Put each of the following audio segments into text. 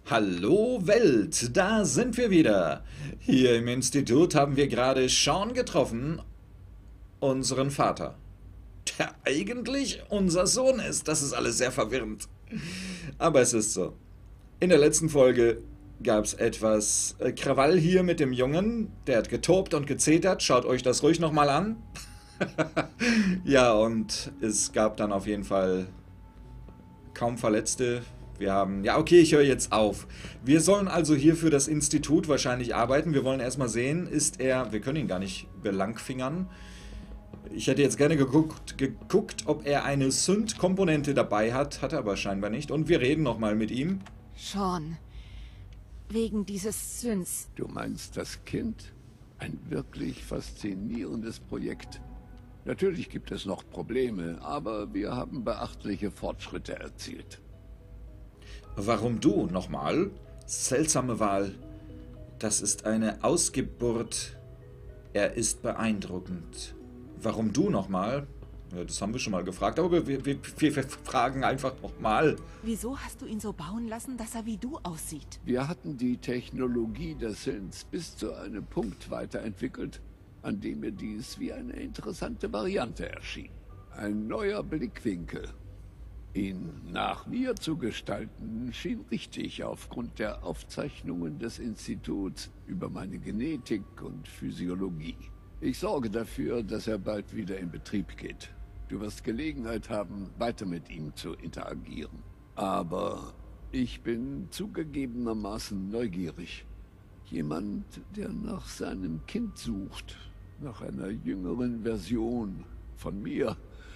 Hallo Welt, da sind wir wieder. Hier im Institut haben wir gerade Sean getroffen, unseren Vater. Der eigentlich unser Sohn ist. Das ist alles sehr verwirrend. Aber es ist so. In der letzten Folge gab es etwas Krawall hier mit dem Jungen. Der hat getobt und gezetert. Schaut euch das ruhig nochmal an. Ja, und es gab dann auf jeden Fall kaum Verletzte. Wir haben, ja okay, ich höre jetzt auf. Wir sollen also hier für das Institut wahrscheinlich arbeiten. Wir wollen erstmal sehen, ist er, wir können ihn gar nicht belangfingern. Ich hätte jetzt gerne geguckt, ob er eine Synth-Komponente dabei hat. Hat er aber scheinbar nicht. Und wir reden nochmal mit ihm. Sean, wegen dieses Synths. Du meinst das Kind? Ein wirklich faszinierendes Projekt. Natürlich gibt es noch Probleme, aber wir haben beachtliche Fortschritte erzielt. Warum du nochmal? Seltsame Wahl. Das ist eine Ausgeburt. Er ist beeindruckend. Warum du nochmal? Ja, das haben wir schon mal gefragt, aber wir fragen einfach nochmal. Wieso hast du ihn so bauen lassen, dass er wie du aussieht? Wir hatten die Technologie des Synths bis zu einem Punkt weiterentwickelt, an dem mir dies wie eine interessante Variante erschien. Ein neuer Blickwinkel. Ihn nach mir zu gestalten, schien richtig aufgrund der Aufzeichnungen des Instituts über meine Genetik und Physiologie. Ich sorge dafür, dass er bald wieder in Betrieb geht. Du wirst Gelegenheit haben, weiter mit ihm zu interagieren. Aber ich bin zugegebenermaßen neugierig. Jemand, der nach seinem Kind sucht, nach einer jüngeren Version von mir.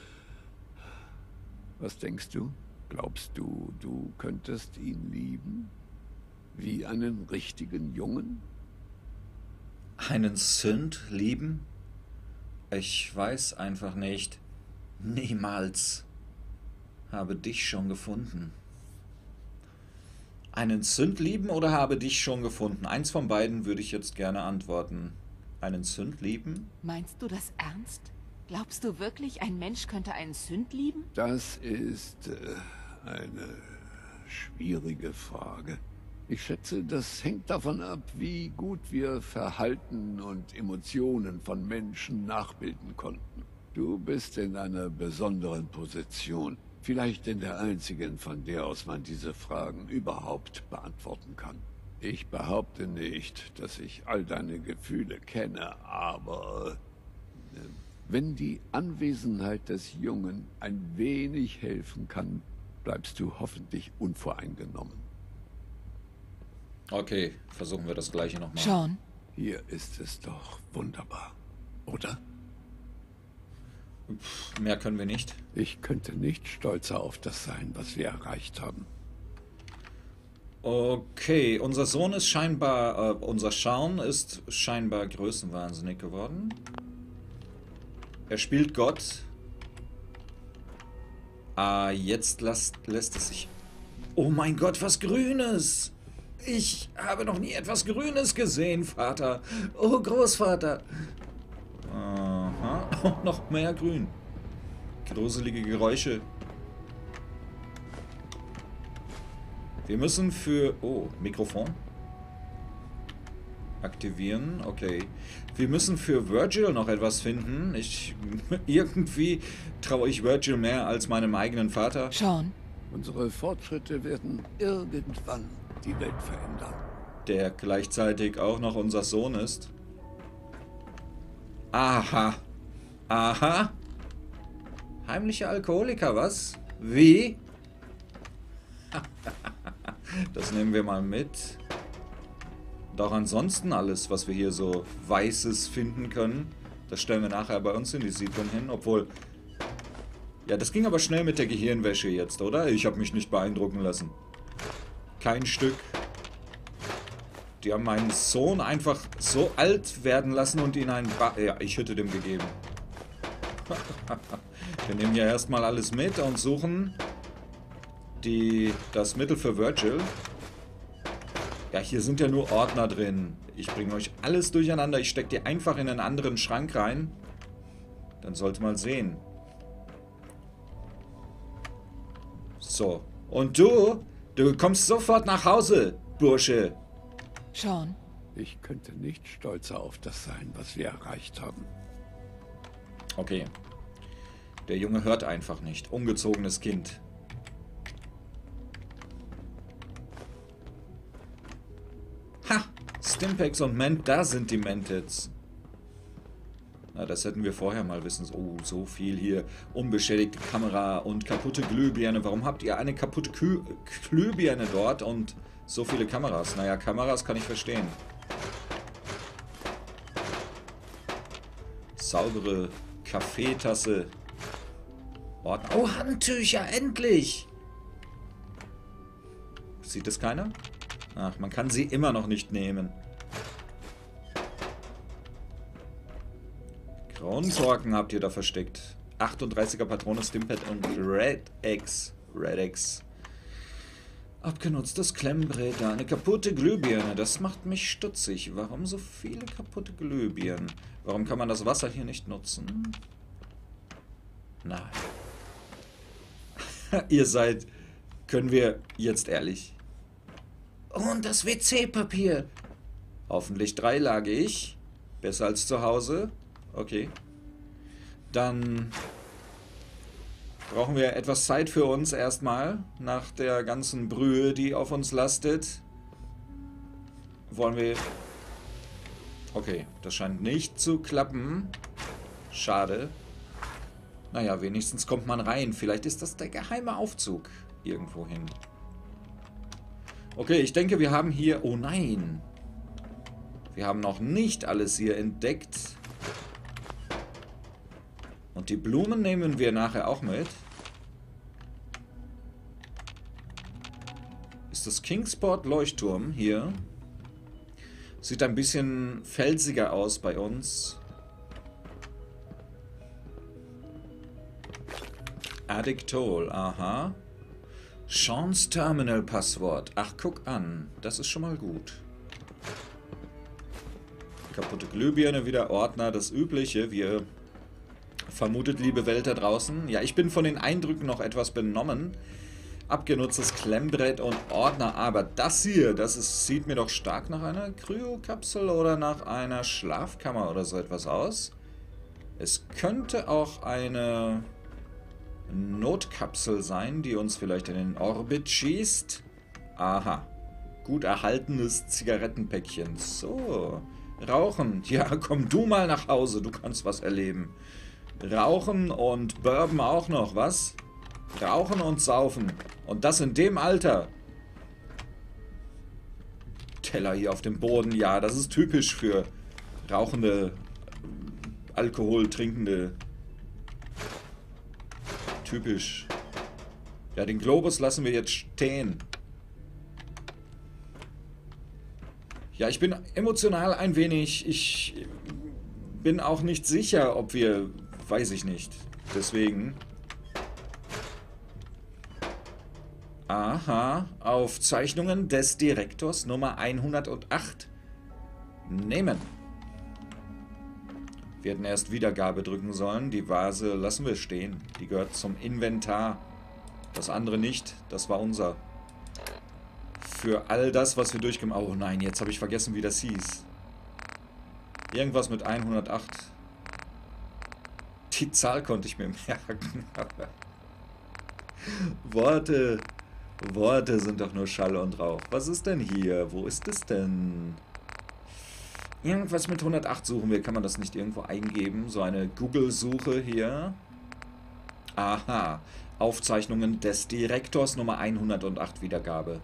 Was denkst du? Glaubst du, du könntest ihn lieben? Wie einen richtigen Jungen? Einen Synth lieben? Ich weiß einfach nicht. Niemals. Habe dich schon gefunden. Einen Synth lieben oder habe dich schon gefunden? Eins von beiden würde ich jetzt gerne antworten. Einen Synth lieben? Meinst du das ernst? Glaubst du wirklich, ein Mensch könnte einen Synth lieben? Das ist eine schwierige Frage. Ich schätze, das hängt davon ab, wie gut wir Verhalten und Emotionen von Menschen nachbilden konnten. Du bist in einer besonderen Position. Vielleicht in der einzigen, von der aus man diese Fragen überhaupt beantworten kann. Ich behaupte nicht, dass ich all deine Gefühle kenne, aber wenn die Anwesenheit des Jungen ein wenig helfen kann, bleibst du hoffentlich unvoreingenommen. Okay, versuchen wir das gleiche nochmal. Sean, Hier ist es doch wunderbar, oder? Mehr können wir nicht. Ich könnte nicht stolzer auf das sein, was wir erreicht haben. Okay, unser Sohn ist scheinbar, unser Sean ist scheinbar größenwahnsinnig geworden. Er spielt Gott. Ah, jetzt lässt es sich... Oh mein Gott, was Grünes! Ich habe noch nie etwas Grünes gesehen, Vater. Oh, Großvater. Aha, oh, noch mehr Grün. Gruselige Geräusche. Wir müssen für... Oh, Mikrofon. Aktivieren, okay. Wir müssen für Virgil noch etwas finden. Irgendwie traue ich Virgil mehr als meinem eigenen Vater. Sean, Unsere Fortschritte werden irgendwann die Welt verändern. Der gleichzeitig auch noch unser Sohn ist. Aha. Aha. Heimliche Alkoholiker, was? Wie? Das nehmen wir mal mit. Doch ansonsten alles, was wir hier so Weißes finden können, das stellen wir nachher bei uns in die Siedlung hin, obwohl... Ja, das ging aber schnell mit der Gehirnwäsche jetzt, oder? Ich habe mich nicht beeindrucken lassen. Kein Stück. Die haben meinen Sohn einfach so alt werden lassen und ihn ja, ich hätte dem gegeben. Wir nehmen ja erstmal alles mit und suchen das Mittel für Virgil. Ja, hier sind ja nur Ordner drin. Ich bringe euch alles durcheinander. Ich stecke die einfach in einen anderen Schrank rein. Dann sollte man sehen. So. Und du kommst sofort nach Hause. Bursche. Sean, Ich könnte nicht stolzer auf das sein, was wir erreicht haben. Okay. Der Junge hört einfach nicht. Ungezogenes Kind. Ha! Stimpaks und da sind die Mentids. Na, das hätten wir vorher mal wissen. Oh, so viel hier. Unbeschädigte Kamera und kaputte Glühbirne. Warum habt ihr eine kaputte Glühbirne dort und so viele Kameras? Naja, Kameras kann ich verstehen. Saubere Kaffeetasse. Ordnung. Oh, Handtücher, endlich! Sieht es keiner? Ach, man kann sie immer noch nicht nehmen. Kronkorken habt ihr da versteckt. 38er Patrone, Stimpad und Red X. Abgenutztes Klemmbrett, eine kaputte Glühbirne. Das macht mich stutzig. Warum so viele kaputte Glühbirnen? Warum kann man das Wasser hier nicht nutzen? Nein. Ihr seid... Können wir jetzt ehrlich? Und das WC-Papier. Hoffentlich dreilagig. Besser als zu Hause. Okay. Dann brauchen wir etwas Zeit für uns erstmal. Nach der ganzen Brühe, die auf uns lastet. Wollen wir... Okay, das scheint nicht zu klappen. Schade. Naja, wenigstens kommt man rein. Vielleicht ist das der geheime Aufzug irgendwo hin. Okay, ich denke, wir haben hier... Oh nein! Wir haben noch nicht alles hier entdeckt. Und die Blumen nehmen wir nachher auch mit. Ist das Kingsport Leuchtturm hier? Sieht ein bisschen felsiger aus bei uns. Addictol, aha. Sean's Terminal-Passwort. Ach, guck an. Das ist schon mal gut. Kaputte Glühbirne, wieder Ordner, das Übliche. Wir vermutet, liebe Welt da draußen. Ja, ich bin von den Eindrücken noch etwas benommen. Abgenutztes Klemmbrett und Ordner. Aber das hier, sieht mir doch stark nach einer Kryokapsel oder nach einer Schlafkammer oder so etwas aus. Es könnte auch eine Notkapsel sein, die uns vielleicht in den Orbit schießt. Aha. Gut erhaltenes Zigarettenpäckchen. So. Rauchen. Ja, komm du mal nach Hause. Du kannst was erleben. Rauchen und Bourbon auch noch, was? Rauchen und saufen. Und das in dem Alter. Teller hier auf dem Boden. Ja, das ist typisch für rauchende, Alkohol trinkende. Typisch. Ja, den Globus lassen wir jetzt stehen. Ja, ich bin emotional ein wenig... Ich bin auch nicht sicher, ob wir... Weiß ich nicht. Deswegen... Aha. Aufzeichnungen des Direktors Nummer 108. Nehmen. Wir hätten erst Wiedergabe drücken sollen. Die Vase lassen wir stehen. Die gehört zum Inventar. Das andere nicht. Das war unser. Für all das, was wir durchgemacht haben. Oh nein, jetzt habe ich vergessen, wie das hieß. Irgendwas mit 108. Die Zahl konnte ich mir merken. Worte sind doch nur Schall und Rauch. Was ist denn hier? Wo ist es denn? Irgendwas mit 108 suchen wir. Kann man das nicht irgendwo eingeben? So eine Google-Suche hier. Aha. Aufzeichnungen des Direktors Nummer 108 Wiedergabe.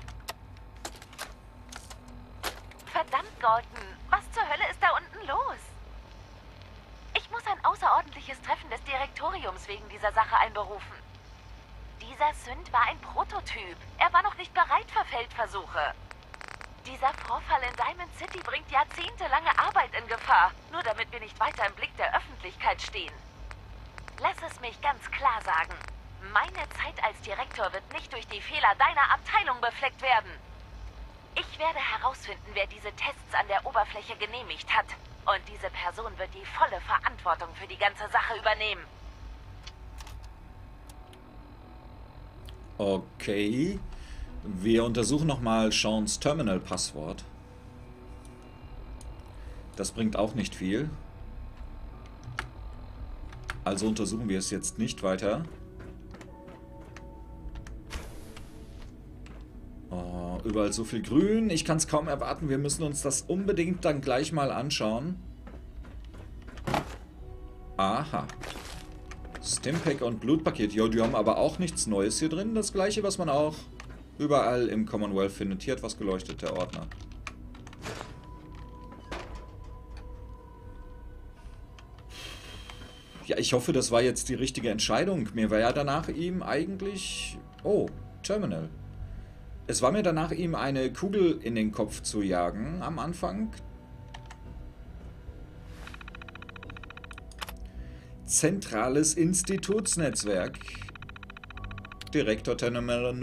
Verdammt, Gordon. Was zur Hölle ist da unten los? Ich muss ein außerordentliches Treffen des Direktoriums wegen dieser Sache einberufen. Dieser Sünd war ein Prototyp. Er war noch nicht bereit für Feldversuche. Dieser Vorfall in Diamond City bringt jahrzehntelange Arbeit in Gefahr, nur damit wir nicht weiter im Blick der Öffentlichkeit stehen. Lass es mich ganz klar sagen. Meine Zeit als Direktor wird nicht durch die Fehler deiner Abteilung befleckt werden. Ich werde herausfinden, wer diese Tests an der Oberfläche genehmigt hat. Und diese Person wird die volle Verantwortung für die ganze Sache übernehmen. Okay. Wir untersuchen nochmal Seans Terminal-Passwort. Das bringt auch nicht viel. Also untersuchen wir es jetzt nicht weiter. Oh, überall so viel Grün. Ich kann es kaum erwarten. Wir müssen uns das unbedingt dann gleich mal anschauen. Aha. Stimpack und Blutpaket. Jo, die haben aber auch nichts Neues hier drin. Das gleiche, was man auch überall im Commonwealth findet. Hier etwas geleuchtet, der Ordner. Ja, ich hoffe, das war jetzt die richtige Entscheidung. Mir war ja danach ihm eigentlich... Oh, Terminal. Es war mir danach, ihm eine Kugel in den Kopf zu jagen am Anfang. Zentrales Institutsnetzwerk. Direktor Terminal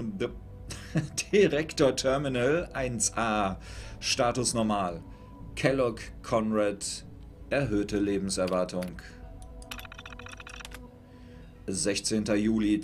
1A. Status normal. Kellogg Conrad. Erhöhte Lebenserwartung. 16. Juli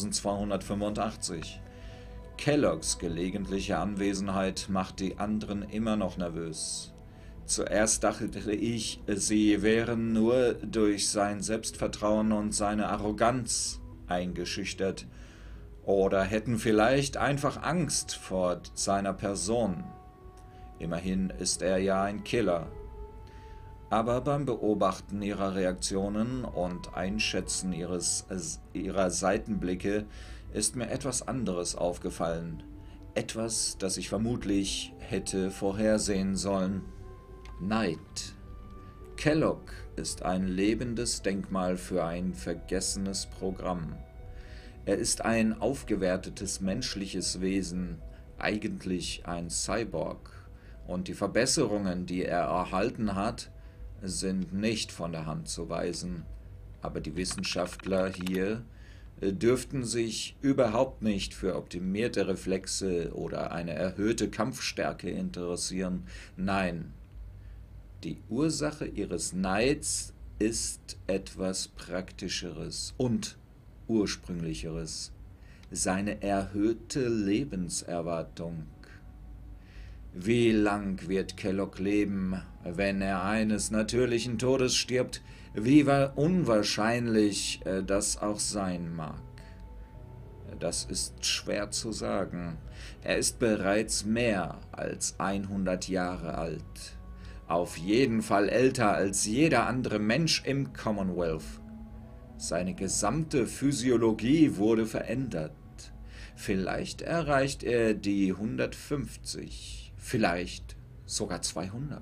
2285. Kelloggs gelegentliche Anwesenheit macht die anderen immer noch nervös. Zuerst dachte ich, sie wären nur durch sein Selbstvertrauen und seine Arroganz eingeschüchtert oder hätten vielleicht einfach Angst vor seiner Person. Immerhin ist er ja ein Killer. Aber beim Beobachten ihrer Reaktionen und Einschätzen ihrer Seitenblicke ist mir etwas anderes aufgefallen. Etwas, das ich vermutlich hätte vorhersehen sollen. Neid. Kellogg ist ein lebendes Denkmal für ein vergessenes Programm. Er ist ein aufgewertetes menschliches Wesen, eigentlich ein Cyborg. Und die Verbesserungen, die er erhalten hat, sind nicht von der Hand zu weisen. Aber die Wissenschaftler hier dürften sich überhaupt nicht für optimierte Reflexe oder eine erhöhte Kampfstärke interessieren. Nein, die Ursache ihres Neids ist etwas Praktischeres und Ursprünglicheres. Seine erhöhte Lebenserwartung. Wie lang wird Kellogg leben, wenn er eines natürlichen Todes stirbt? Wie unwahrscheinlich das auch sein mag. Das ist schwer zu sagen. Er ist bereits mehr als 100 Jahre alt. Auf jeden Fall älter als jeder andere Mensch im Commonwealth. Seine gesamte Physiologie wurde verändert. Vielleicht erreicht er die 150, vielleicht sogar 200.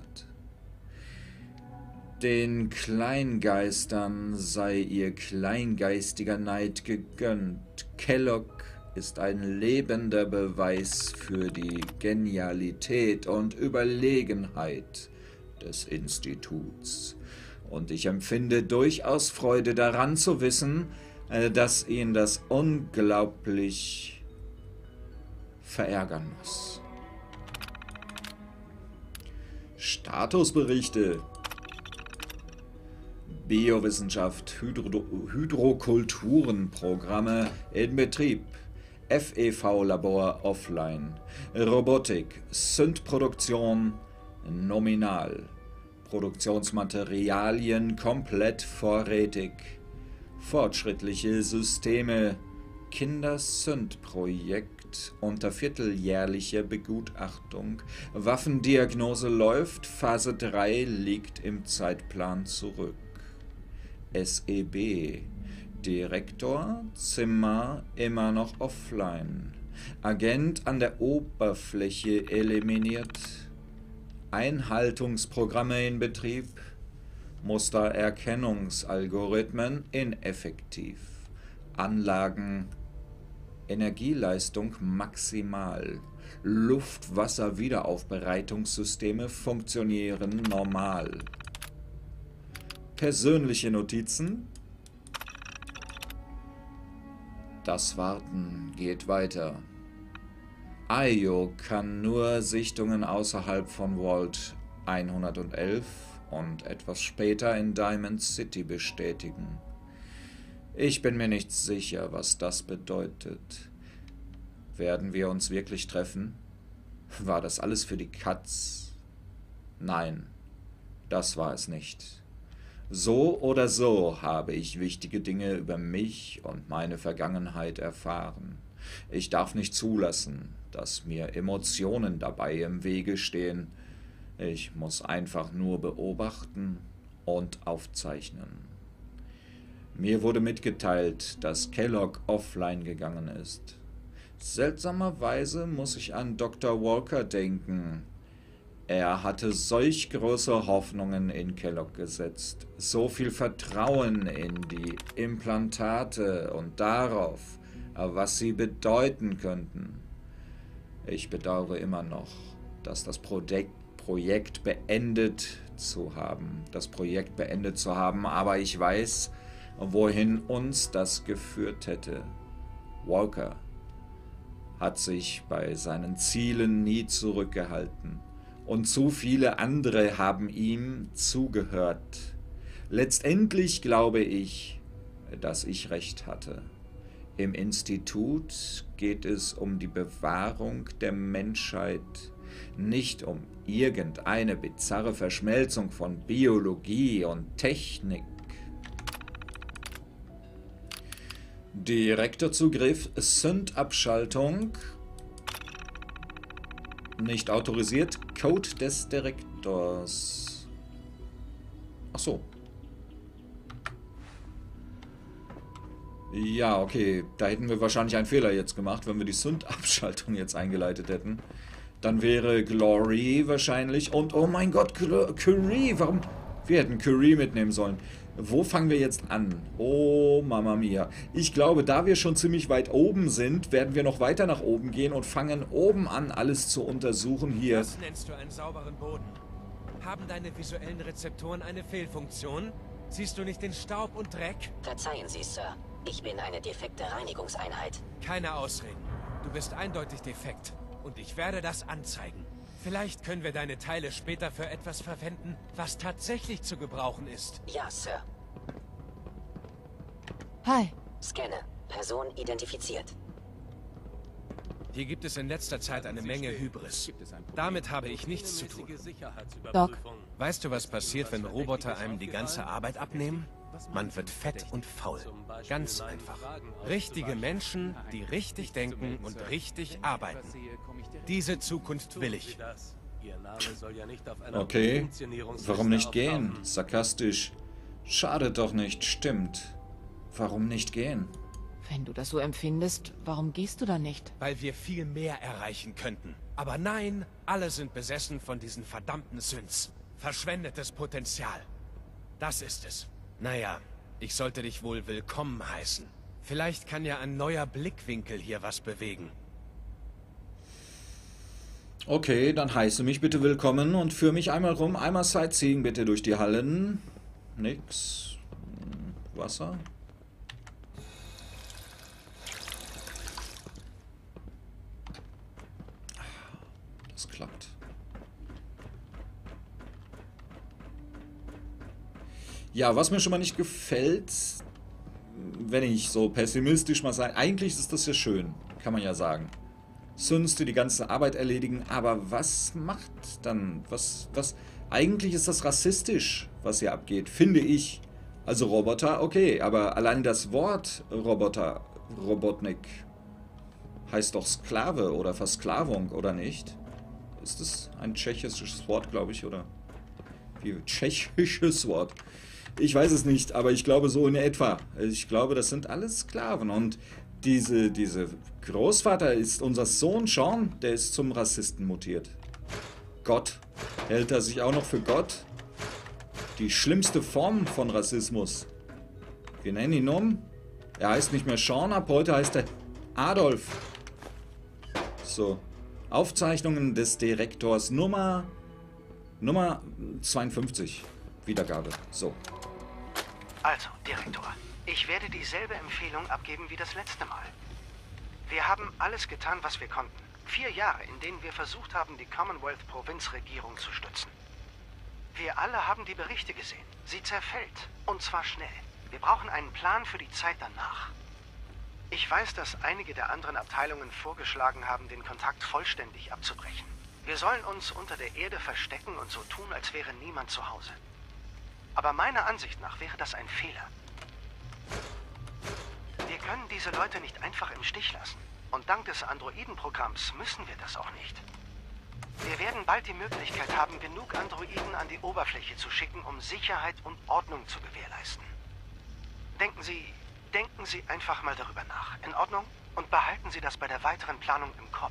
Den Kleingeistern sei ihr kleingeistiger Neid gegönnt. Kellogg ist ein lebender Beweis für die Genialität und Überlegenheit des Instituts. Und ich empfinde durchaus Freude daran zu wissen, dass ihn das unglaublich verärgern muss. Statusberichte. Biowissenschaft, Hydrokulturenprogramme in Betrieb. FEV-Labor offline. Robotik, Synthproduktion nominal. Produktionsmaterialien komplett vorrätig. Fortschrittliche Systeme. Kinder-Synth-Projekt unter vierteljährlicher Begutachtung. Waffendiagnose läuft. Phase 3 liegt im Zeitplan zurück. SEB. Direktor, Zimmer immer noch offline. Agent an der Oberfläche eliminiert. Einhaltungsprogramme in Betrieb. Mustererkennungsalgorithmen ineffektiv. Anlagen. Energieleistung maximal. Luft-Wasser-Wiederaufbereitungssysteme funktionieren normal. Persönliche Notizen. Das Warten geht weiter. Io kann nur Sichtungen außerhalb von Vault 111 und etwas später in Diamond City bestätigen. Ich bin mir nicht sicher, was das bedeutet. Werden wir uns wirklich treffen? War das alles für die Katz? Nein, das war es nicht. So oder so habe ich wichtige Dinge über mich und meine Vergangenheit erfahren. Ich darf nicht zulassen, dass mir Emotionen dabei im Wege stehen. Ich muss einfach nur beobachten und aufzeichnen. Mir wurde mitgeteilt, dass Kellogg offline gegangen ist. Seltsamerweise muss ich an Dr. Walker denken. Er hatte solch große Hoffnungen in Kellogg gesetzt, so viel Vertrauen in die Implantate und darauf, was sie bedeuten könnten. Ich bedauere immer noch, dass das Projekt beendet zu haben, aber ich weiß, wohin uns das geführt hätte. Walker hat sich bei seinen Zielen nie zurückgehalten. Und zu viele andere haben ihm zugehört. Letztendlich glaube ich, dass ich recht hatte. Im Institut geht es um die Bewahrung der Menschheit, nicht um irgendeine bizarre Verschmelzung von Biologie und Technik. Direktorzugriff, Sündabschaltung. Nicht autorisiert. Code des Direktors. Ach so. Ja, okay. Da hätten wir wahrscheinlich einen Fehler jetzt gemacht, wenn wir die Sündabschaltung jetzt eingeleitet hätten. Dann wäre Glory wahrscheinlich. Und oh mein Gott, Curie. Warum? Wir hätten Curie mitnehmen sollen. Wo fangen wir jetzt an? Oh, Mama Mia. Ich glaube, da wir schon ziemlich weit oben sind, werden wir noch weiter nach oben gehen und fangen oben an, alles zu untersuchen hier. Das nennst du einen sauberen Boden. Haben deine visuellen Rezeptoren eine Fehlfunktion? Siehst du nicht den Staub und Dreck? Verzeihen Sie, Sir. Ich bin eine defekte Reinigungseinheit. Keine Ausreden. Du bist eindeutig defekt. Und ich werde das anzeigen. Vielleicht können wir deine Teile später für etwas verwenden, was tatsächlich zu gebrauchen ist. Ja, Sir. Hi. Scanne. Person identifiziert. Hier gibt es in letzter Zeit eine Menge Hybris. Damit habe ich nichts zu tun. Doc. Weißt du, was passiert, wenn Roboter einem die ganze Arbeit abnehmen? Man wird fett und faul. Ganz einfach. Richtige Menschen, die richtig denken und richtig arbeiten. Diese Zukunft will ich. Okay. Warum nicht gehen? Sarkastisch. Schade doch nicht, stimmt. Warum nicht gehen? Wenn du das so empfindest, warum gehst du da nicht? Weil wir viel mehr erreichen könnten. Aber nein, alle sind besessen von diesen verdammten Synths. Verschwendetes Potenzial. Das ist es. Naja, ich sollte dich wohl willkommen heißen. Vielleicht kann ja ein neuer Blickwinkel hier was bewegen. Okay, dann heiße mich bitte willkommen und führe mich einmal rum. Einmal Sightseeing bitte durch die Hallen. Nix. Wasser. Das klappt. Ja, was mir schon mal nicht gefällt, wenn ich so pessimistisch mal sage, eigentlich ist das ja schön, kann man ja sagen. Synths, die ganze Arbeit erledigen, aber was macht dann, eigentlich ist das rassistisch, was hier abgeht, finde ich. Also Roboter, okay, aber allein das Wort Roboter, Robotnik, heißt doch Sklave oder Versklavung, oder nicht? Ist das ein tschechisches Wort, glaube ich, oder? Wie tschechisches Wort. Ich weiß es nicht, aber ich glaube so in etwa. Ich glaube, das sind alles Sklaven. Und diese Großvater ist unser Sohn Sean, der ist zum Rassisten mutiert. Gott. Hält er sich auch noch für Gott? Die schlimmste Form von Rassismus. Wir nennen ihn um. Er heißt nicht mehr Sean, ab heute heißt er Adolf. So. Aufzeichnungen des Direktors Nummer 52. Wiedergabe. So. Also, Direktor, ich werde dieselbe Empfehlung abgeben wie das letzte Mal. Wir haben alles getan, was wir konnten. 4 Jahre, in denen wir versucht haben, die Commonwealth-Provinzregierung zu stützen. Wir alle haben die Berichte gesehen. Sie zerfällt. Und zwar schnell. Wir brauchen einen Plan für die Zeit danach. Ich weiß, dass einige der anderen Abteilungen vorgeschlagen haben, den Kontakt vollständig abzubrechen. Wir sollen uns unter der Erde verstecken und so tun, als wäre niemand zu Hause. Aber meiner Ansicht nach wäre das ein Fehler. Wir können diese Leute nicht einfach im Stich lassen. Und dank des Androidenprogramms müssen wir das auch nicht. Wir werden bald die Möglichkeit haben, genug Androiden an die Oberfläche zu schicken, um Sicherheit und Ordnung zu gewährleisten. Denken Sie einfach mal darüber nach. In Ordnung? Und behalten Sie das bei der weiteren Planung im Kopf.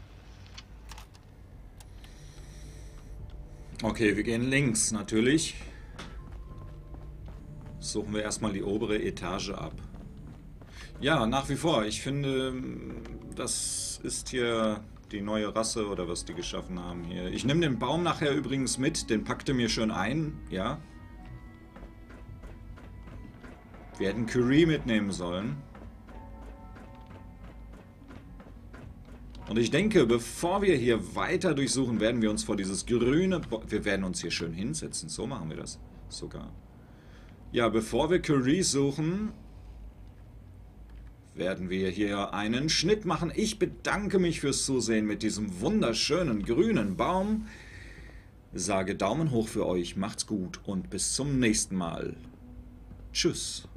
Okay, wir gehen links natürlich. Suchen wir erstmal die obere Etage ab. Ja, nach wie vor. Ich finde, das ist hier die neue Rasse oder was die geschaffen haben hier. Ich nehme den Baum nachher übrigens mit. Den packte mir schön ein, ja. Wir hätten Curie mitnehmen sollen. Und ich denke, bevor wir hier weiter durchsuchen, werden wir uns vor dieses grüne... Wir werden uns hier schön hinsetzen. So machen wir das sogar. Ja, bevor wir Curie suchen, werden wir hier einen Schnitt machen. Ich bedanke mich fürs Zusehen mit diesem wunderschönen grünen Baum. Sage Daumen hoch für euch, macht's gut und bis zum nächsten Mal. Tschüss.